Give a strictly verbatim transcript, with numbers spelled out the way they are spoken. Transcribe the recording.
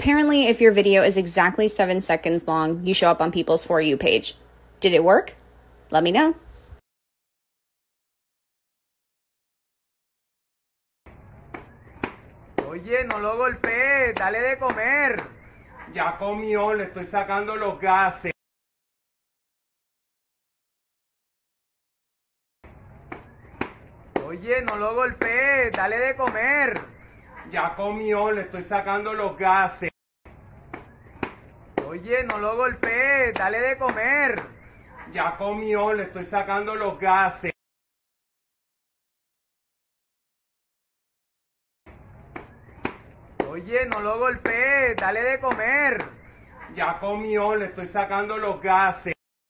Apparently, if your video is exactly seven seconds long, you show up on people's For You page. Did it work? Let me know. Oye, no lo golpees, dale de comer. Ya comió, le estoy sacando los gases. Oye, no lo golpees, dale de comer. Ya comió, le estoy sacando los gases. Oye, no lo golpees, dale de comer. Ya comió, le estoy sacando los gases. Oye, no lo golpees, dale de comer. Ya comió, le estoy sacando los gases.